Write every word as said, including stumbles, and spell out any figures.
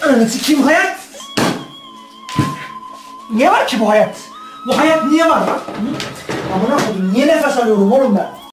Ananı sikeyim hayat. Niye var ki bu hayat? Bu hayat niye var lan? Amına koydum, niye nefes alıyorum oğlum ben?